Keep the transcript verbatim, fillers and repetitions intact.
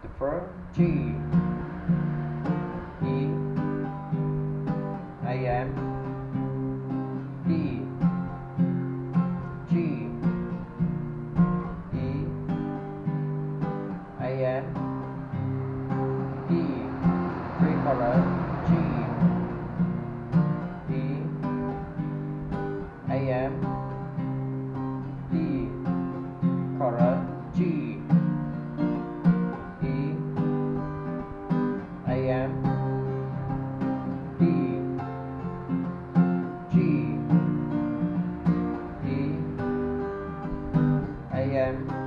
The first G, E, A M, D, G, E, A M, D, three chords, G, E, A M, D, chorus, G, E, A M, D, G, E, A M,